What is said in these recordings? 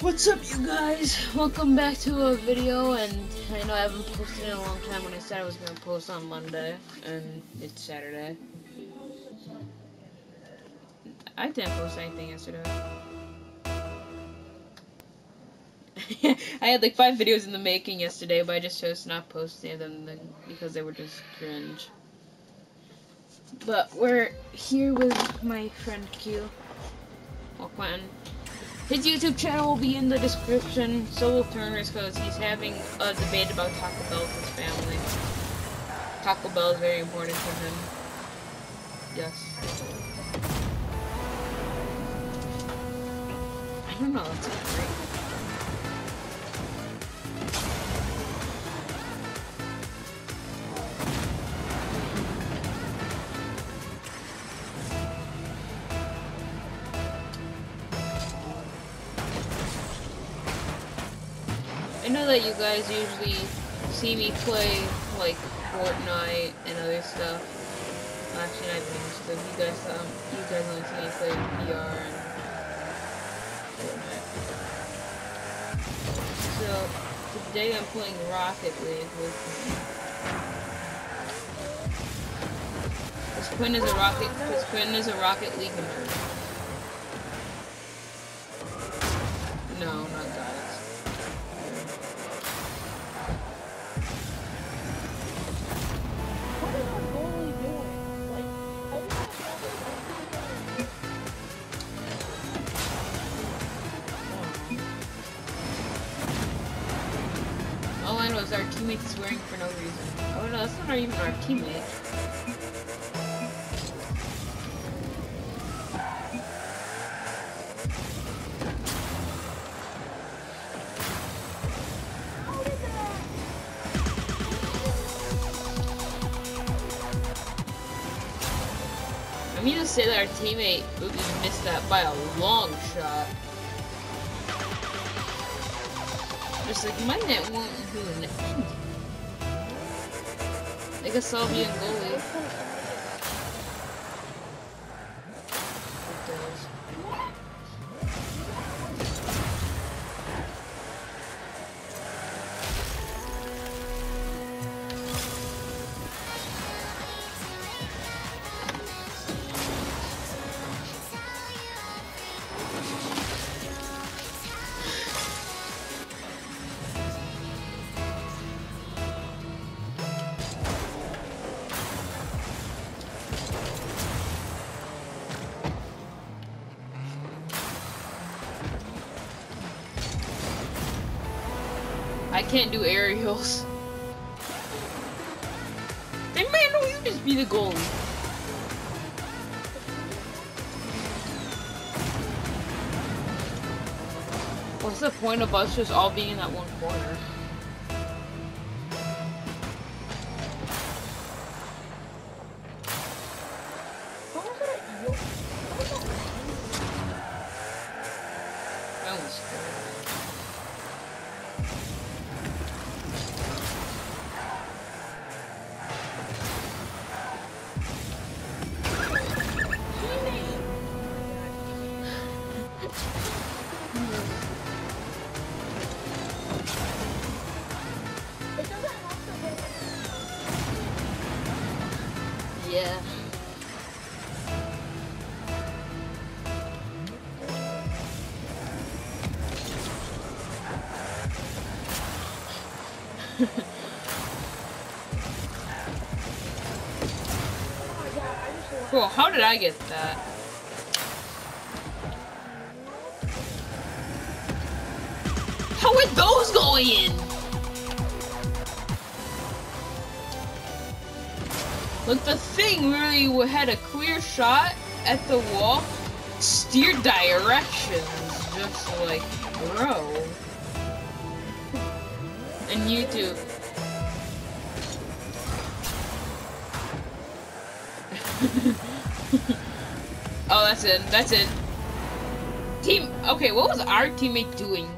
What's up, you guys? Welcome back to a video, and I know I haven't posted in a long time. When I said I was going to post on Monday, and it's Saturday. I didn't post anything yesterday. I had like 5 videos in the making yesterday, but I just chose to not post any of them because they were just cringe. But we're here with my friend Q, or Quinten. His YouTube channel will be in the description, so will Turner's, because he's having a debate about Taco Bell with his family. Taco Bell is very important to him. Yes. I don't know, that's great. I know that you guys usually see me play, like, Fortnite and other stuff. Actually, not even stuff. You guys only see me play VR and Fortnite. So, today I'm playing Rocket League with Quinten is a Rocket League nerd. No, not guys. All I know is our teammate is swearing for no reason. Oh no, that's not even our teammate. I mean to say that our teammate missed that by a long shot. Just like, my net won't do an end. I guess I'll be a goalie. It does. I can't do aerials. Then man, no, you just be the goalie. What's the point of us just all being in that one corner? That was scary. Yeah. Cool, how did I get that? How are those going in? Look, the thing really had a clear shot at the wall, steered directions, just like, bro. And YouTube. Oh, that's it. That's it. Team. Okay, what was our teammate doing?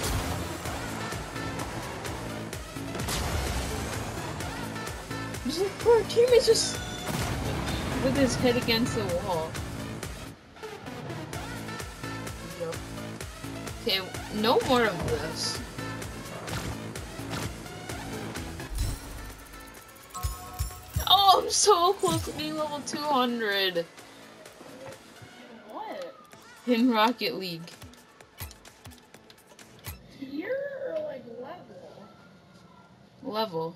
Poor teammate's just with his head against the wall. Yep. Okay, no more of this. Oh, I'm so close to being level 200. What? In Rocket League. Tier or like level? Level.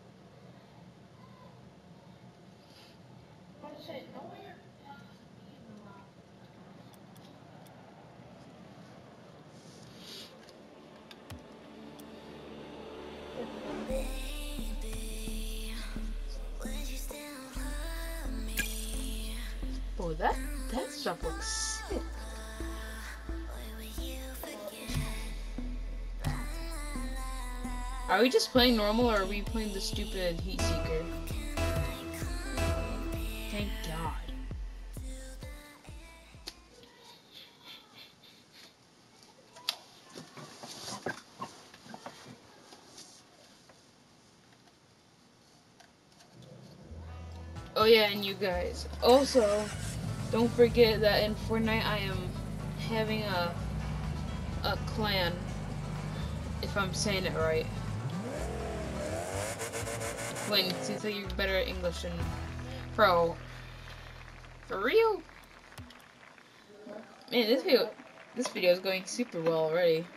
I want to say nowhere. Oh, that stuff looks sick. Are we just playing normal or are we playing the stupid Heat Seeker? Thank God. Oh yeah, and you guys. Also, don't forget that in Fortnite I am having a clan. If I'm saying it right. Wait, it seems like you're better at English than Pro. For real? Man, this video is going super well already.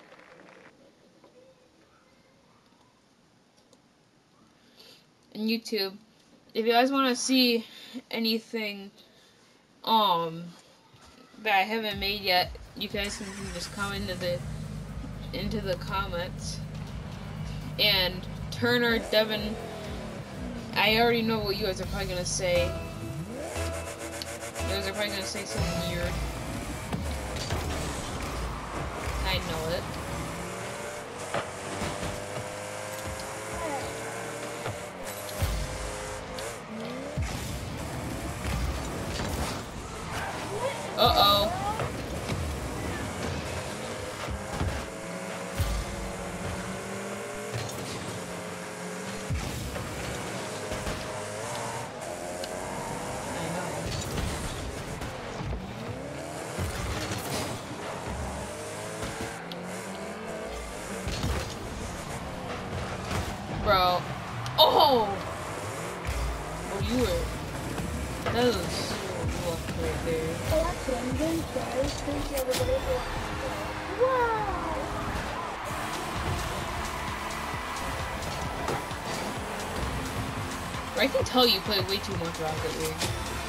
And YouTube, if you guys want to see anything that I haven't made yet, you guys can just comment into the comments. And Turner, Devin, I already know what you guys are probably gonna say. You guys are probably gonna say something weird. I know it. Uh-oh. Bro. Oh! Oh, you were... That was so luck right there. Oh, that's what I'm doing. Thank you, everybody. Wow! I can tell you play way too much Rocket League.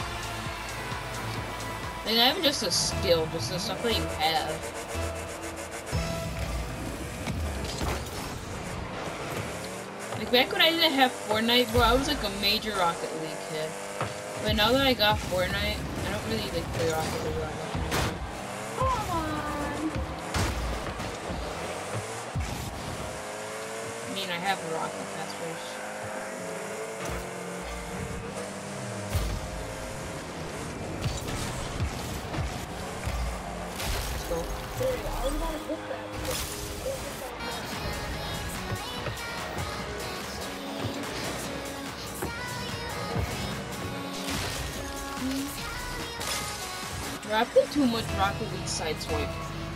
And not even just a skill, just the stuff that you have. Like back when I didn't have Fortnite, bro, I was like a major Rocket League kid. But now that I got Fortnite, I don't really like play Rocket League that much anymore. Come on! I mean, I have the Rocket Pass first. Let's go. I was about to hit that. Bro, I play too much Rocket League Sideswipe.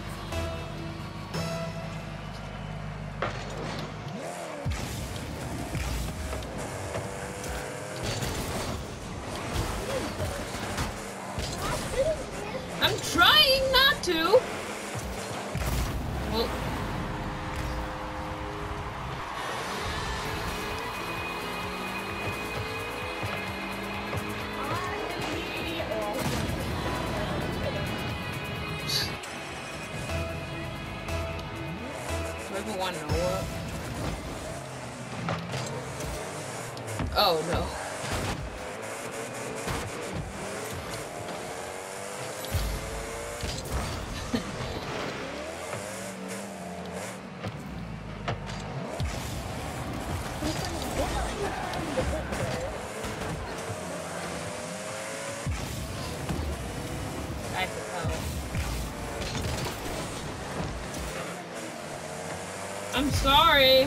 I'm trying not to! Well... One Noah. Oh no. I could tell. I'm sorry.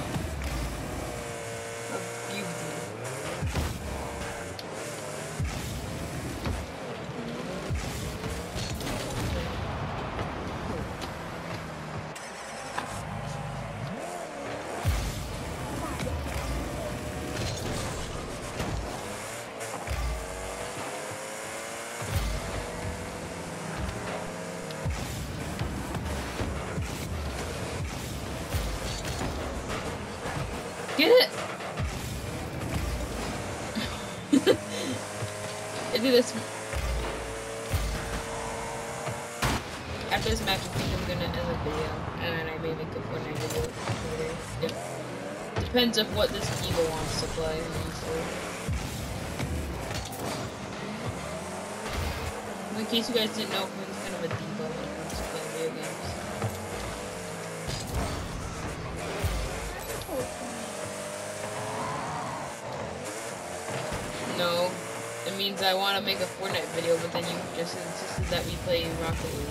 Get it! I do this. After this match, I think I'm gonna end the video, and I may make a Fortnite video later. Yeah. Depends of what this Eagle wants to play, honestly. In case you guys didn't know, I'm kind of a diva when it comes to playing video games. No, it means I want to make a Fortnite video, but then you just insisted that we play Rocket League.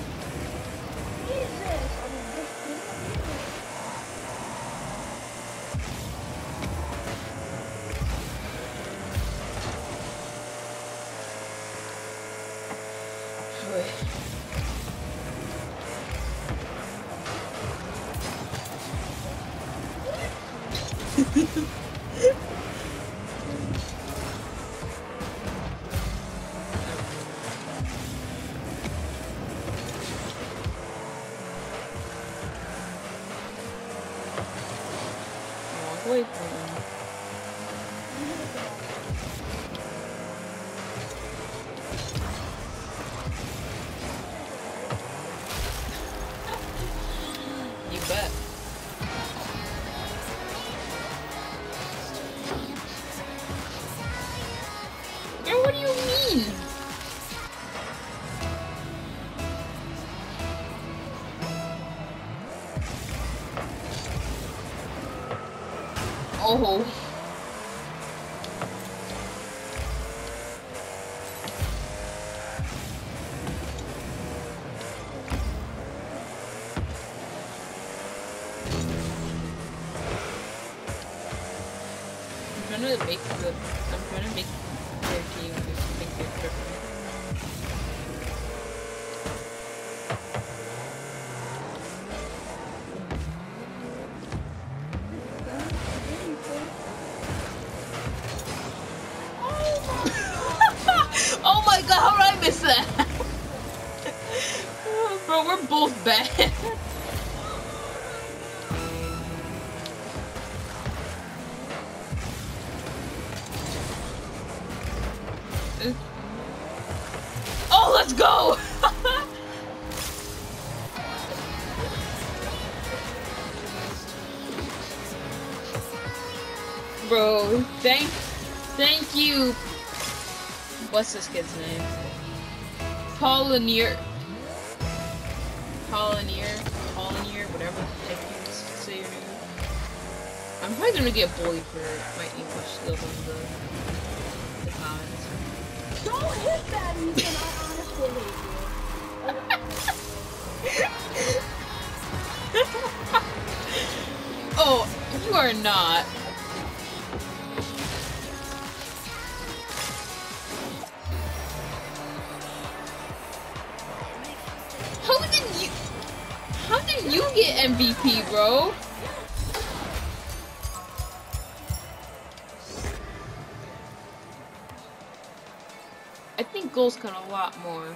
Wait for him. You bet. Girl, what do you mean? Oh. I'm trying to make their team make their trip. Oh my god, how did I miss that? Bro, we're both bad. Oh, let's go! Bro, thank you. What's this kid's name? Pollinier, whatever the heck you say your name. I'm probably gonna get bullied for my English skills in the comments. Don't hit that, Ethan. I honestly hate you. Oh, you are not. How did you get MVP, bro? I think goals count a lot more.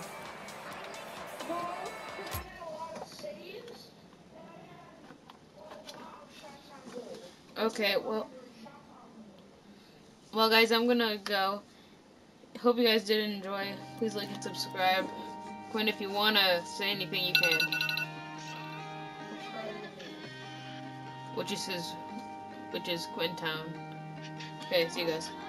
Okay, well guys, I'm gonna go. Hope you guys did enjoy. Please like and subscribe. Quinn, if you wanna say anything, you can. Which is Quinten. Okay, see you guys.